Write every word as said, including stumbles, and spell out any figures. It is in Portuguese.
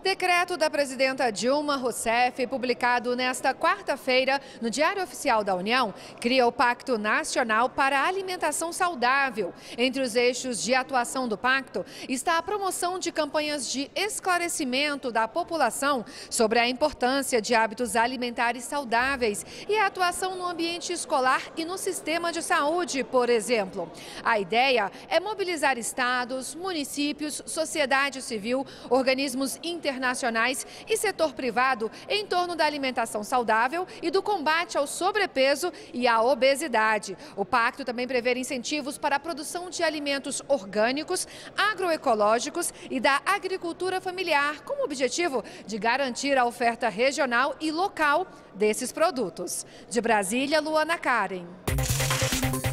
Decreto da presidenta Dilma Rousseff, publicado nesta quarta-feira no Diário Oficial da União, cria o Pacto Nacional para a Alimentação Saudável. Entre os eixos de atuação do pacto está a promoção de campanhas de esclarecimento da população sobre a importância de hábitos alimentares saudáveis e a atuação no ambiente escolar e no sistema de saúde, por exemplo. A ideia é mobilizar estados, municípios, sociedade civil, organismos internacionais internacionais e setor privado em torno da alimentação saudável e do combate ao sobrepeso e à obesidade. O pacto também prevê incentivos para a produção de alimentos orgânicos, agroecológicos e da agricultura familiar, com o objetivo de garantir a oferta regional e local desses produtos. De Brasília, Luana Karen.